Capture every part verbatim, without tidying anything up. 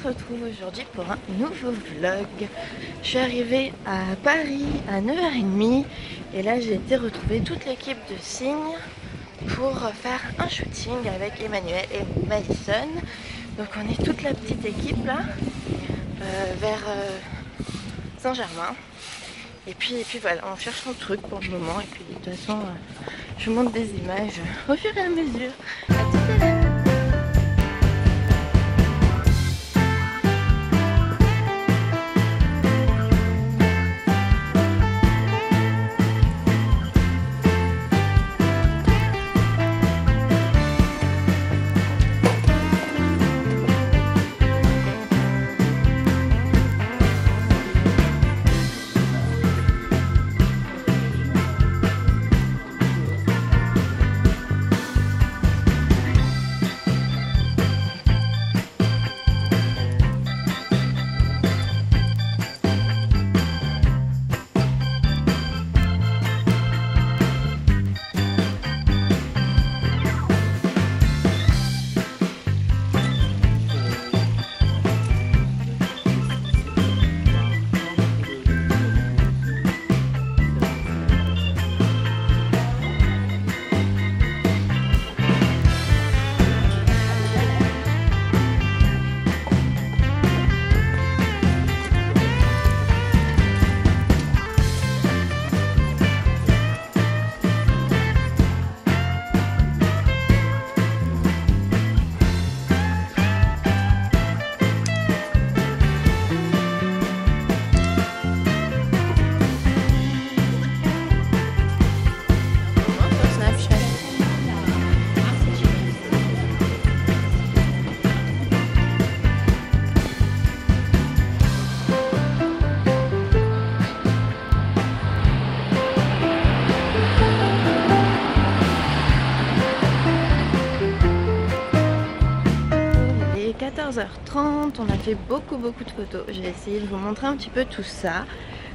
se retrouve aujourd'hui pour un nouveau vlog. Je suis arrivée à Paris à neuf heures trente et là j'ai été retrouver toute l'équipe de Signe pour faire un shooting avec Emmanuel et Madison. Donc on est toute la petite équipe là euh, vers euh, Saint-Germain. Et puis, et puis voilà, on cherche un truc pour le moment et puis de toute façon euh, je vous montre des images au fur et à mesure. À tout à l'heure. quatorze heures trente, on a fait beaucoup beaucoup de photos. J'ai essayé de vous montrer un petit peu tout ça.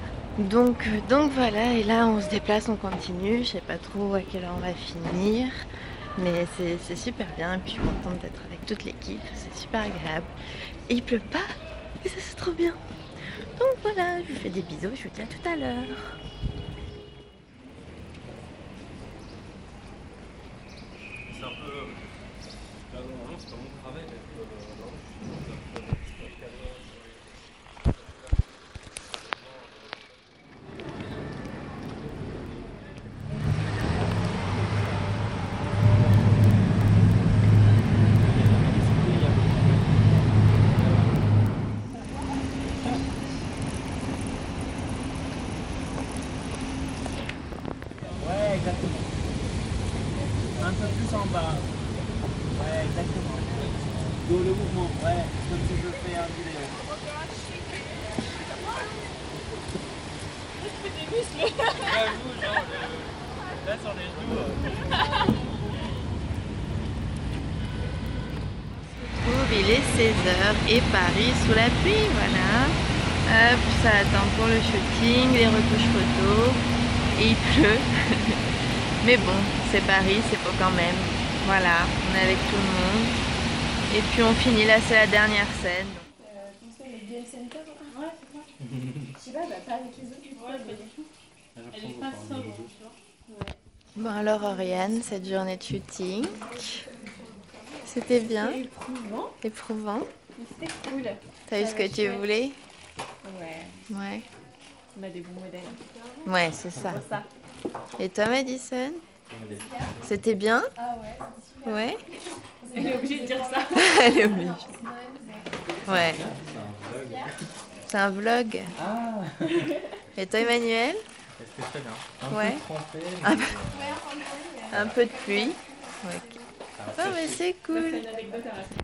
Donc, donc voilà, et là on se déplace, on continue. Je sais pas trop à quelle heure on va finir, mais c'est super bien. Et puis je suis contente d'être avec toute l'équipe, c'est super agréable. Et il pleut pas, et ça c'est trop bien. Donc voilà, je vous fais des bisous, je vous dis à tout à l'heure. C'est un peu... Là, normalement, c'est pas mon travail, mais... Ouais, exactement. Un peu plus en bas. Ouais, exactement. D'où le mouvement, ouais, comme si je fais un vidéo. Je fais des muscles. J'avoue, genre, le... là, sur les genoux... Euh... Il est seize heures et Paris sous la pluie, voilà. Hop, ça attend pour le shooting, les retouches photos. Et il pleut. Mais bon, c'est Paris, c'est beau quand même. Voilà, on est avec tout le monde. Et puis on finit, là c'est la dernière scène. Euh, comment ça, les duel center? Ouais, c'est ça. Je sais pas, bah pas avec les autres, tu vois, mais du coup. Elle est pas sobre, tu vois. Ouais. Bon alors Oriane, cette journée de shooting, c'était bien? C'était éprouvant. Éprouvant. Mais c'était cool. T'as eu ce que tu voulais? Ouais. Ouais. On a des bons modèles. Ouais, c'est ça. C'est ça. Et toi Madison? C'était bien? Ah ouais, c'est super. Ouais. Elle est obligée de dire ça. Elle est obligée. Ouais. C'est un vlog. Ah. Et toi Emmanuel? C'était très bien. Un Ouais. peu trempé, Un mais... peu, un peu de pluie. Ouais. Oh mais c'est cool. C'est une anecdote à raconter.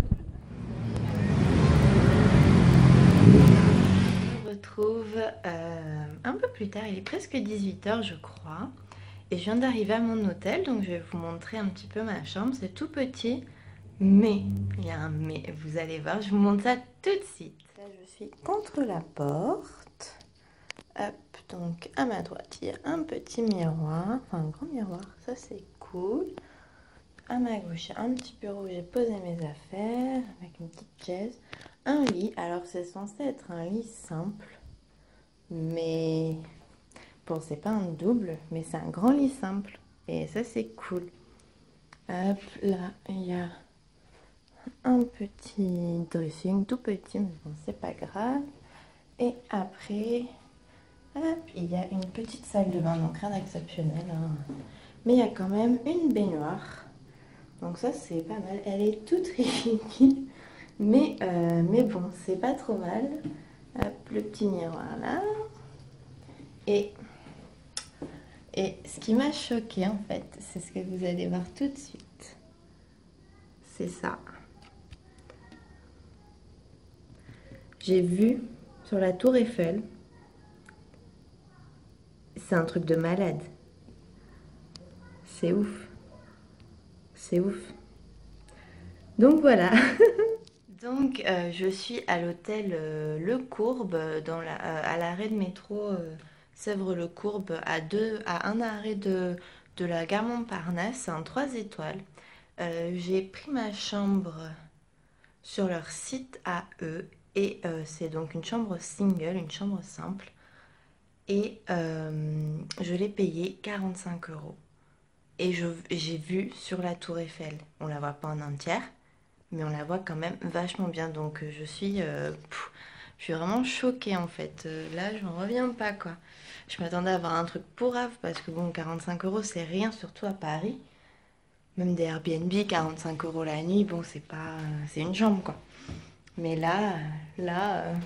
On se retrouve euh, un peu plus tard, il est presque dix-huit heures je crois. Et je viens d'arriver à mon hôtel, donc je vais vous montrer un petit peu ma chambre. C'est tout petit, mais, il y a un mais, vous allez voir, je vous montre ça tout de suite. Là je suis contre la porte. Hop, donc à ma droite, il y a un petit miroir, enfin un grand miroir, ça c'est cool. À ma gauche, il y a un petit bureau où j'ai posé mes affaires, avec une petite chaise. un lit. Alors c'est censé être un lit simple, mais bon, c'est pas un double, mais c'est un grand lit simple. Et ça c'est cool. Hop, là il y a un petit dressing, tout petit, mais bon c'est pas grave. Et après, hop, il y a une petite salle de bain, donc rien d'exceptionnel, hein. Mais il y a quand même une baignoire. Donc ça c'est pas mal. Elle est toute ridicule, mais, euh, mais bon, c'est pas trop mal. Hop, le petit miroir là. Et, et ce qui m'a choqué en fait, c'est ce que vous allez voir tout de suite. C'est ça. J'ai vu sur la tour Eiffel. C'est un truc de malade. C'est ouf. C'est ouf. Donc voilà. Donc euh, je suis à l'hôtel euh, Le Courbe, dans la, euh, à l'arrêt de métro euh, Sèvres-le-Courbe, à, deux, à un arrêt de, de la gare Montparnasse. C'est un trois étoiles. Euh, j'ai pris ma chambre sur leur site à eux. Et euh, c'est donc une chambre single, une chambre simple. Et euh, je l'ai payé quarante-cinq euros. Et j'ai vu sur la tour Eiffel, on la voit pas en entière, mais on la voit quand même vachement bien. Donc je suis, euh, pff, je suis vraiment choquée en fait. Euh, là, je n'en reviens pas quoi. Je m'attendais à avoir un truc pourrave parce que bon, quarante-cinq euros c'est rien, surtout à Paris. Même des Airbnb, quarante-cinq euros la nuit, bon, c'est pas, c'est une chambre quoi. Mais là, là, euh,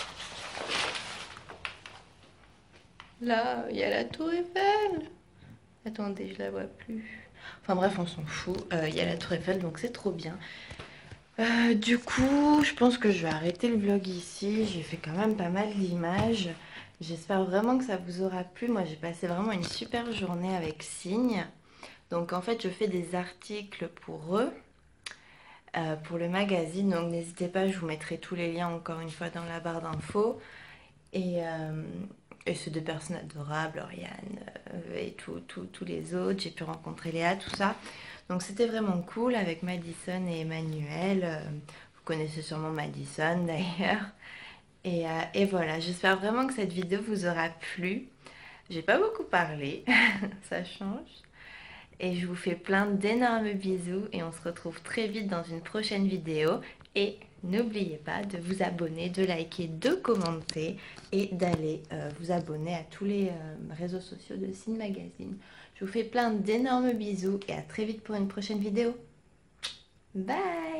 là, il y a la tour Eiffel. Attendez, je la vois plus. Enfin bref, on s'en fout. Il euh, y a la tour Eiffel, donc c'est trop bien. Euh, du coup, je pense que je vais arrêter le vlog ici. J'ai fait quand même pas mal d'images. J'espère vraiment que ça vous aura plu. Moi, j'ai passé vraiment une super journée avec Signe. Donc en fait, je fais des articles pour eux, euh, pour le magazine. Donc n'hésitez pas, je vous mettrai tous les liens encore une fois dans la barre d'infos. Et... Euh, Et c'est deux personnes adorables, Oriane euh, et tous les autres. J'ai pu rencontrer Léa, tout ça. Donc c'était vraiment cool avec Madison et Emmanuel. Euh, vous connaissez sûrement Madison d'ailleurs. Et, euh, et voilà, j'espère vraiment que cette vidéo vous aura plu. J'ai pas beaucoup parlé, ça change. Et je vous fais plein d'énormes bisous et on se retrouve très vite dans une prochaine vidéo. Et n'oubliez pas de vous abonner, de liker, de commenter et d'aller euh, vous abonner à tous les euh, réseaux sociaux de Signe Magazine. Je vous fais plein d'énormes bisous et à très vite pour une prochaine vidéo. Bye!